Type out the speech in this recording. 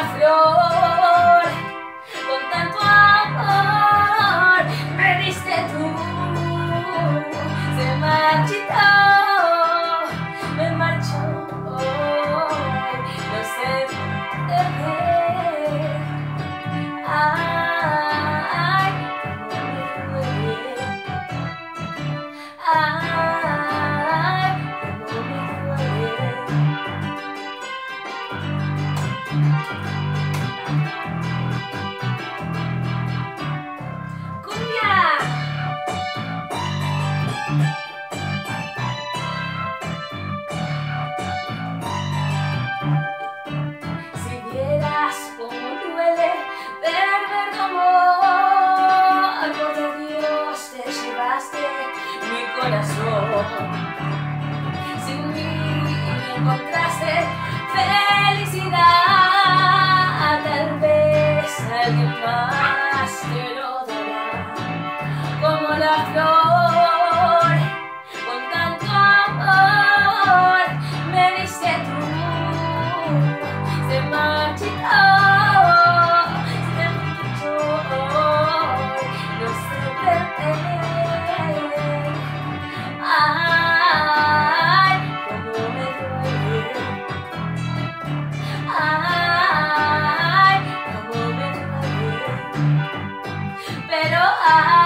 flor, con tanto amor me diste tú, se marchitó, me marchó hoy, no sé de qué. Ay, cómo me duele. Ay, cómo me duele. ¡Cumbia! Si vieras cómo duele perder tu amor, por Dios te llevaste mi corazón. Sin mí encontraste felicidad, tal vez alguien más te lo dará, como la flor, con tanto amor me diste tú, se marchitó, no sé perder. Ay, cómo me duele. Ay, cómo me duele. Pero